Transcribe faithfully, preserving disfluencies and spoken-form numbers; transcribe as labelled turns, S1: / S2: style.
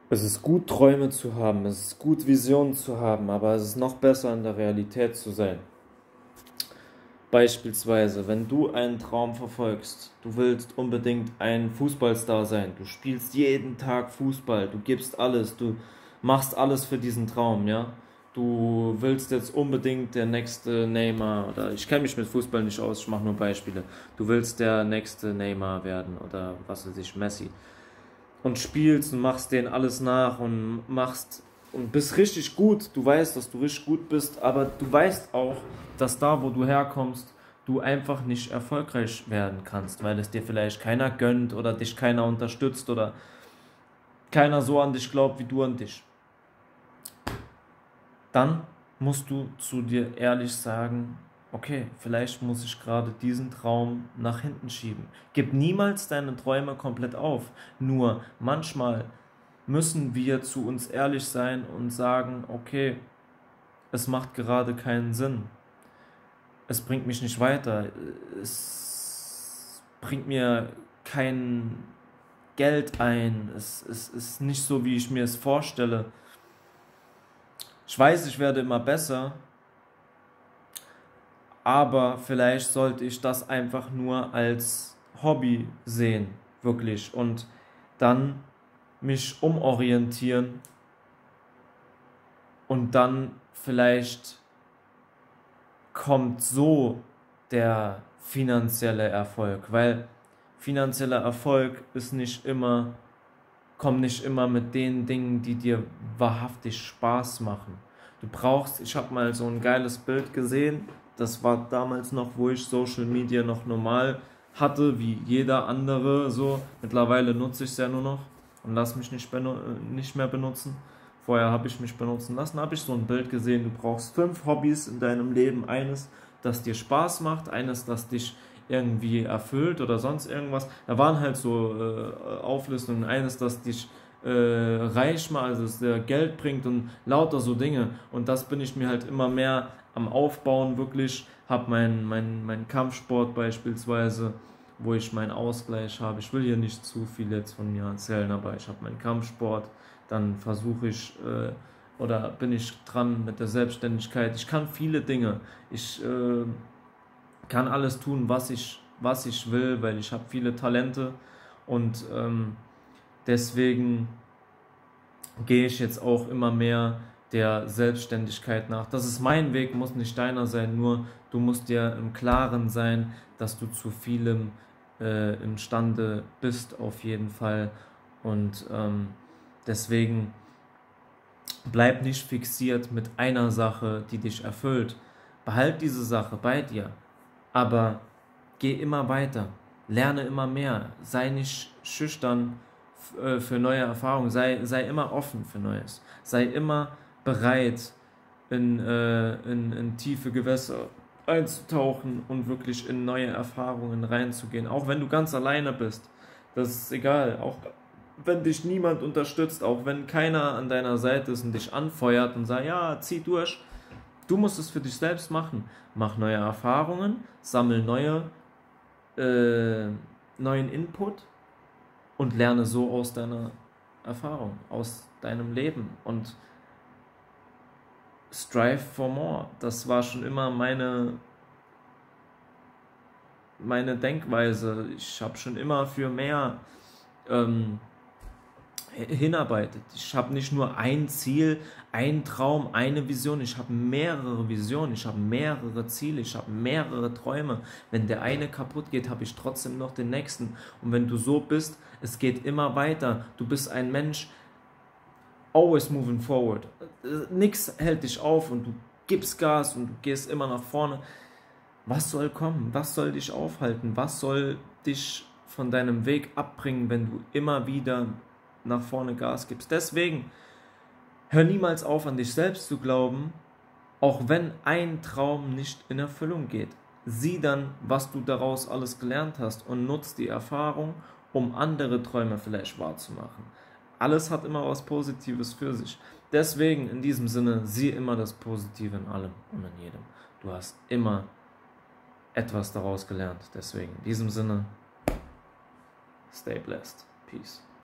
S1: Es ist gut, Träume zu haben, es ist gut, Visionen zu haben, aber es ist noch besser, in der Realität zu sein. Beispielsweise, wenn du einen Traum verfolgst, du willst unbedingt ein Fußballstar sein, du spielst jeden Tag Fußball, du gibst alles, du machst alles für diesen Traum, ja. Du willst jetzt unbedingt der nächste Neymar, oder ich kenne mich mit Fußball nicht aus, ich mache nur Beispiele. Du willst der nächste Neymar werden oder was weiß ich, Messi. Und spielst und machst denen alles nach und machst und bist richtig gut. Du weißt, dass du richtig gut bist, aber du weißt auch, dass da, wo du herkommst, du einfach nicht erfolgreich werden kannst, weil es dir vielleicht keiner gönnt oder dich keiner unterstützt oder keiner so an dich glaubt wie du an dich. Dann musst du zu dir ehrlich sagen, okay, vielleicht muss ich gerade diesen Traum nach hinten schieben. Gib niemals deine Träume komplett auf. Nur manchmal müssen wir zu uns ehrlich sein und sagen, okay, es macht gerade keinen Sinn. Es bringt mich nicht weiter. Es bringt mir kein Geld ein. Es, es ist nicht so, wie ich mir es vorstelle. Ich weiß, ich werde immer besser, aber vielleicht sollte ich das einfach nur als Hobby sehen, wirklich, und dann mich umorientieren und dann vielleicht kommt so der finanzielle Erfolg, weil finanzieller Erfolg ist nicht immer, kommt nicht immer mit den Dingen, die dir wahrhaftig Spaß machen. Du brauchst, ich habe mal so ein geiles Bild gesehen, das war damals noch, wo ich Social Media noch normal hatte, wie jeder andere so. Mittlerweile nutze ich es ja nur noch und lasse mich nicht, nicht mehr benutzen. Vorher habe ich mich benutzen lassen, habe ich so ein Bild gesehen, du brauchst fünf Hobbys in deinem Leben. Eines, das dir Spaß macht, eines, das dich irgendwie erfüllt oder sonst irgendwas. Da waren halt so äh, Auflistungen, eines, das dich äh, reich macht, also das dir Geld bringt und lauter so Dinge. Und das bin ich mir halt immer mehr am Aufbauen, wirklich. Habe meinen mein, mein Kampfsport beispielsweise, wo ich meinen Ausgleich habe. Ich will hier nicht zu viel jetzt von mir erzählen, aber ich habe meinen Kampfsport. Dann versuche ich äh, oder bin ich dran mit der Selbstständigkeit. Ich kann viele Dinge. Ich äh, kann alles tun, was ich, was ich will, weil ich habe viele Talente und ähm, deswegen gehe ich jetzt auch immer mehr der Selbstständigkeit nach. Das ist mein Weg, muss nicht deiner sein, nur du musst dir im Klaren sein, dass du zu vielem äh, imstande bist, auf jeden Fall. Und ähm, deswegen bleib nicht fixiert mit einer Sache, die dich erfüllt. Behalt diese Sache bei dir, aber geh immer weiter, lerne immer mehr, sei nicht schüchtern für neue Erfahrungen, sei, sei immer offen für Neues, sei immer bereit, in, äh, in, in tiefe Gewässer einzutauchen und wirklich in neue Erfahrungen reinzugehen, auch wenn du ganz alleine bist, das ist egal, auch wenn dich niemand unterstützt, auch wenn keiner an deiner Seite ist und dich anfeuert und sagt, ja, zieh durch, du musst es für dich selbst machen, mach neue Erfahrungen, sammel neue, äh, neuen Input und lerne so aus deiner Erfahrung, aus deinem Leben und strive for more. Das war schon immer meine, meine Denkweise. Ich habe schon immer für mehr ähm, hinarbeitet. Ich habe nicht nur ein Ziel, ein Traum, eine Vision, ich habe mehrere Visionen, ich habe mehrere Ziele, ich habe mehrere Träume. Wenn der eine kaputt geht, habe ich trotzdem noch den nächsten. Und wenn du so bist, es geht immer weiter. Du bist ein Mensch, always moving forward. Nichts hält dich auf und du gibst Gas und du gehst immer nach vorne. Was soll kommen? Was soll dich aufhalten? Was soll dich von deinem Weg abbringen, wenn du immer wieder nach vorne Gas gibst? Deswegen, hör niemals auf, an dich selbst zu glauben, auch wenn ein Traum nicht in Erfüllung geht. Sieh dann, was du daraus alles gelernt hast und nutz die Erfahrung, um andere Träume vielleicht wahrzumachen. Alles hat immer was Positives für sich. Deswegen, in diesem Sinne, sieh immer das Positive in allem und in jedem. Du hast immer etwas daraus gelernt. Deswegen, in diesem Sinne, stay blessed. Peace.